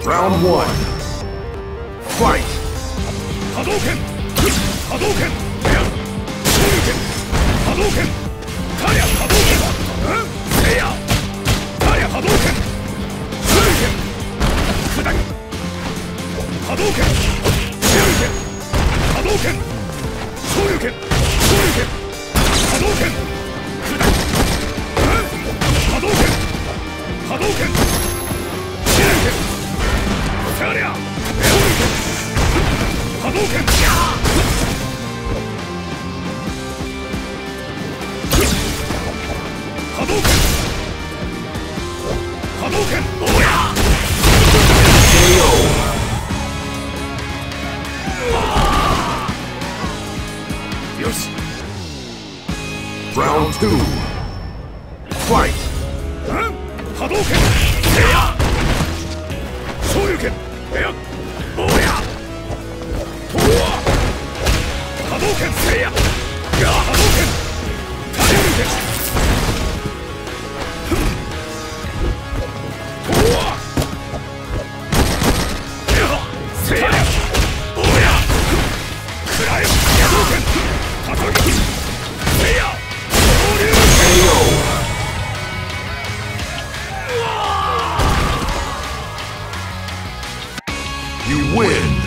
Round one. Fight! Hadouken! Hadouken! Shoryuken! Hadouken! Karya Hadouken! Seiya! Karya Hadouken! Shoryuken! Kudaki! Hadouken! Shoryuken! Hadouken! Shoryuken! Shoryuken! Hadouken! Kudaki! Hadouken! Hadouken! Shoryuken! Karya! Shoryuken! Hadouken! Hadouken! Hadouken! Oya! KO! Yoshi! Round two. Fight! Hadouken! Seiya! Shoryuken! Oya! Hadouken! Seiya! Hadouken! Hadouken! Seiya! Oya! Kurai! Hadouken! Hadouken! Seiya! KO! You win!